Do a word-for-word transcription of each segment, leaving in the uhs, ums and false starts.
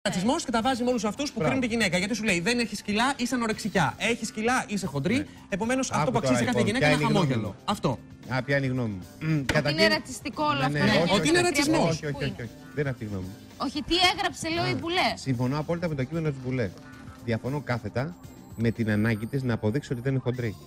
ρατσισμός και τα βάζει με όλους αυτούς που κρίνουν τη γυναίκα. Γιατί σου λέει δεν έχει κιλά, είσαι ανορεξικιά. Έχει κιλά, είσαι χοντρή. Ναι. Επομένως αυτό που αξίζει κάθε γυναίκα είναι χαμόγελο. Αυτό. Α, ποια είναι η γνώμη μου. Ότι είναι ρατσιστικό όλο αυτό. Ότι είναι ρατσισμός. Όχι, όχι, όχι. Δεν είναι αυτή η γνώμη μου. Όχι, τι έγραψε, λέω, η Μπουλέ. Συμφωνώ απόλυτα με το κείμενο της Μπουλέ. Διαφωνώ κάθετα με την ανάγκη της να αποδείξει ότι δεν είναι χοντρή.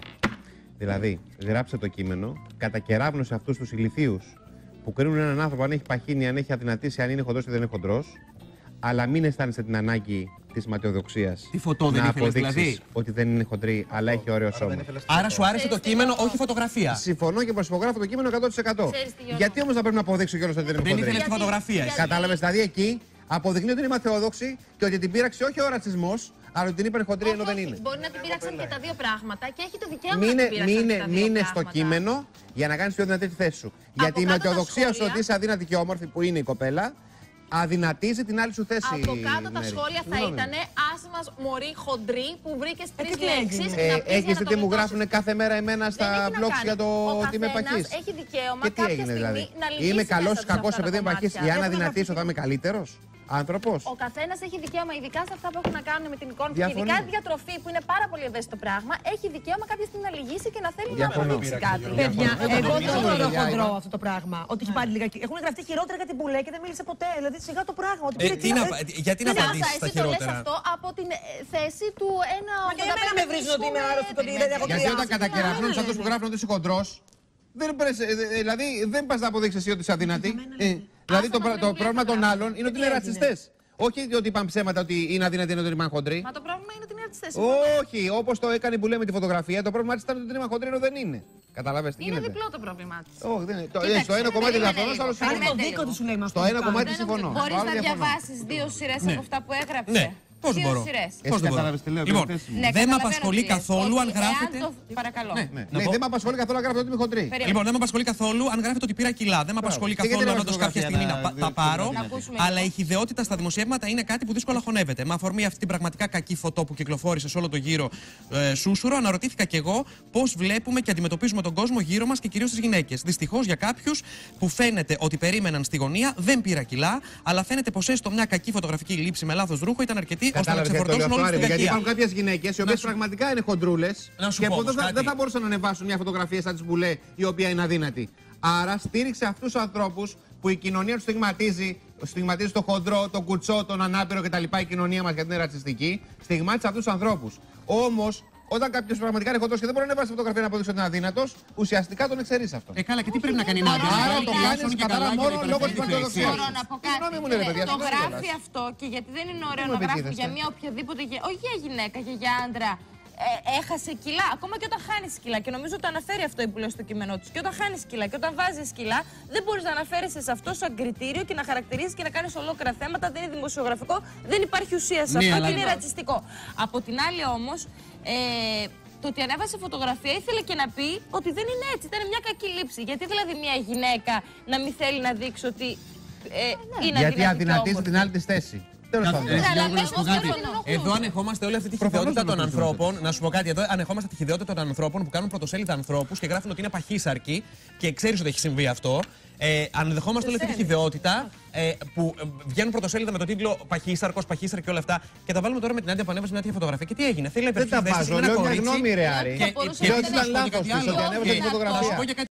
Δηλαδή, γράψε το κείμενο, κατακεράβνωσε αυτούς τους ηλιθίους που κρίνουν έναν άνθρωπο αν έχει παχύνει, αν έχει αδυνατήσει, αν είναι χοντρός ή δεν είναι χοντρός, αλλά μην αισθάνεσαι την ανάγκη της ματαιοδοξίας να αποδείξεις δηλαδή ότι δεν είναι χοντρή, αλλά έχει ωραίο σώμα. Άρα σου άρεσε το κείμενο, όχι η φωτογραφία. Συμφωνώ και προσυπογράφω το κείμενο εκατό τοις εκατό. Γιατί όμως θα πρέπει να αποδείξω κιόλας ότι δεν είναι χοντρή? Δεν ήθελε τη φωτογραφία. Κατάλαβες, δηλαδή εκεί αποδεικνύει ότι είναι ματαιόδοξη και ότι την πείραξε όχι ο ρατσισμός, αλλά ότι την είπαν χοντρή ενώ δεν είναι. Μπορεί να την πείραξαν και τα δύο πράγματα και έχει το δικαίωμα μείνε, να την πείραξαν μείνε, και τα δύο μείνε πράγματα. στο κείμενο για να κάνεις πιο δυνατή τη θέση σου. Γιατί η ματαιοδοξία σου ότι είσαι αδύνατη και όμορφη που είναι η κοπέλα, αδυνατίζει την άλλη σου θέση. Από κάτω τα σχόλια θα ήταν άσε μας μωρή χοντρή που βρήκες τρεις λέξεις. Έχεις δει τι μου γράφουν κάθε μέρα εμένα στα blogs για το ότι είμαι παχής. Έχει δικαίωμα και τι κάποια έγινε στιγμή δηλαδή? να λυγίσει Είμαι καλός ή μέσα κακός αυτά επειδή τα είμαι παχής? κομμάτια. Για να δυνατήσω θα είμαι καλύτερος άνθρωπος. Ο καθένας έχει δικαίωμα, ειδικά σε αυτά που έχουν να κάνουν με την εικόνα του. Διαφωνώ. Ειδικά η διατροφή που είναι πάρα πολύ ευαίσθητο πράγμα, έχει δικαίωμα κάποια στιγμή να λυγίσει και να θέλει Διαφωνώ. να αποδείξει κάτι. Παιδιά, εγώ δεν το θεωρώ Διαφωνώ. χοντρό αυτό το πράγμα. Ότι έχει πάρει λίγα. Έχουν γραφτεί χειρότερα για την Μπουλέ και δεν μίλησε ποτέ. Δηλαδή σιγά το πράγμα. Ότι Ε, πήρε τι κιλά, να, ε, γιατί να Σάσα, απαντήσεις στα εσύ το λες χειρότερα? αυτό από την ε, θέση του ένα. Μα και εμένα με βρίζουν ότι είμαι άρρωστη, ότι δεν έχω Γιατί όταν κατακεραυνούν σε αυτούς που γράφουν ότι είσαι χοντρός, δεν πρες, ε, ε, δηλαδή δεν πας να αποδείξεις εσύ ότι είσαι αδύνατη. Ε, δηλαδή το, το πρόβλημα των άλλων είναι ότι είναι ρατσιστές. Όχι ότι είπαν ψέματα ότι είναι αδύνατη ενώ δεν είπαν χοντρή. Μα το πρόβλημα είναι ότι είναι ρατσιστές. Όχι, όπως το έκανε που λέμε με τη φωτογραφία, το πρόβλημά της ήταν ότι δεν είπαν χοντρή ενώ δεν είναι. Καταλαβαίνετε τι Είναι γίνεται? διπλό το πρόβλημά της. Όχι, δεν είναι. Το, Κοίταξε, στο ένα κομμάτι περίμενε διαφωνώ, στο άλλο λίγο. Κάνει συμφωνώ. το δίκο του σου λέει μας. Στο ένα κομμάτι συμφωνώ. στο Μπορείς άλλο να διαφωνώ. διαβάσεις δύο σειρές από αυτά που έγραψε. Ναι. Πώς Δύο μπορώ? σειρές. Εσύ Πώς δεν μπορώ? κατάλαβες τι λέω, Λοιπόν, δεν θες. Ναι, δεν με καταλαβαίνω απασχολεί τι λες. καθόλου αν Ότι γράφεται. εάν το- Παρακαλώ. Ναι, Ναι, να πω. δεν με απασχολεί καθόλου να γράφω ότι είμαι χοντρή. Περίμενε. Λοιπόν, δεν με απασχολεί καθόλου αν γράφεται ότι πήρα κιλά. Δεν με απασχολεί Και γιατί καθόλου δεν αν όντως βάζεις κάποια στιγμή να φωτογραφία πα- να τα πάρω. Να ακούσουμε Αλλά λίγο. η χυδαιότητα στα δημοσιεύματα είναι κάτι που δύσκολα χωνεύεται. Με αφορμή αυτή την πραγματικά κακή φωτό που κυκλοφόρησε σε όλο το γύρο ε, σούσουρο, αναρωτήθηκα κι εγώ πώς βλέπουμε και αντιμετωπίζουμε τον κόσμο γύρω μας και κυρίως τις γυναίκες. Δυστυχώς για κάποιους που φαίνεται ότι περίμεναν στη γωνία, δεν πήρα κιλά, αλλά φαίνεται πως έστω μια κακή φωτογραφική λήψη με λάθος ρούχο ήταν αρκετή ώστε να Κατάλαβες γιατί το λέω ξεφορτώσουν αυτό, όλη την Άρη? Γιατί κακία. υπάρχουν κάποιες γυναίκες οι οποίες πραγματικά είναι χοντρούλες Να σου και πω που όμως δεν θα, κάτι. δεν θα μπορούσαν να ανεβάσουν μια φωτογραφία σαν τις Μπουλέ η οποία είναι αδύνατη. Άρα στήριξε αυτούς τους ανθρώπους που η κοινωνία τους στιγματίζει, στιγματίζει το χοντρό, τον κουτσό, τον ανάπηρο κτλ. Η κοινωνία μας γιατί είναι ρατσιστική. Στιγμάτισε αυτούς τους ανθρώπους. Όμως, όταν κάποιος πραγματικά είναι χοντρός και δεν μπορεί να ανεβάσει φωτογραφία να αποδείξει ότι είναι αδύνατος, ουσιαστικά τον εξαιρείς αυτό. Ε, καλά, και τι πρέπει να κάνει να Άρα Άρα το κάνει κάνεις κατάλαβα μόνο λόγω της ματαιοδοξίας. Μπορώ να πω κάτι. Συγγνώμη μου, ρε παιδιά, Το συγγνώμη γράφει κιόλας. αυτό και γιατί δεν είναι ωραίο Τι να μου γράφει επικοινωνείτε? για μια οποιαδήποτε. γε- Όχι για γυναίκα, και για άντρα. Ε, έχασε κιλά, ακόμα και όταν χάνει κιλά. Και νομίζω το αναφέρει αυτό η Μπουλέ στο κείμενό του. Και όταν χάνει κιλά και όταν βάζει κιλά, δεν μπορεί να αναφέρει σε αυτό σαν κριτήριο και να χαρακτηρίζει και να κάνει ολόκληρα θέματα. Δεν είναι δημοσιογραφικό, δεν υπάρχει ουσία σε Ναι, αυτό αλλά και είναι λοιπόν. ρατσιστικό. Από την άλλη όμω, ε, το ότι ανέβασε φωτογραφία ήθελε και να πει ότι δεν είναι έτσι. Ήταν μια κακή λήψη. Γιατί δηλαδή μια γυναίκα να μην θέλει να δείξει ότι ε, είναι Γιατί αδυνατή και αδυνατίζει όμορφη. την άλλη της θέση. Τέλος πάντων. Ε, Ναι, αλλά συγγνώμη, να σου πω εγώ κάτι. δεν ενοχλούν. Εδώ ανεχόμαστε όλη αυτή τη Προφανώς χυδαιότητα δεν των ενοχλούν. ανθρώπων. Να σου πω κάτι. Εδώ ανεχόμαστε τη χυδαιότητα των ανθρώπων που κάνουν πρωτοσέλιδα ανθρώπους και γράφουν ότι είναι παχύσαρκοι και ξέρεις ότι έχει συμβεί αυτό. Ε, ανεδεχόμαστε όλη αυτή τη χυδαιότητα ε, που ε, βγαίνουν πρωτοσέλιδα με το τίτλο Παχύσαρκος, Παχύσαρκη και όλα αυτά. Και τα βάλουμε τώρα με την Άντια που ανέβασε μια τέτοια φωτογραφία. Και τι έγινε? Θέλει να Δεν τα υπερψηφίσει βάζω, ένα λέω μια κορίτσι. γνώμη ρε Άρη. Και- Λέω ότι ήταν να σου πω λάθος κάτι της, ότι άλλο. ανέβασε Και- την Να σου πω φωτογραφία. και κάτι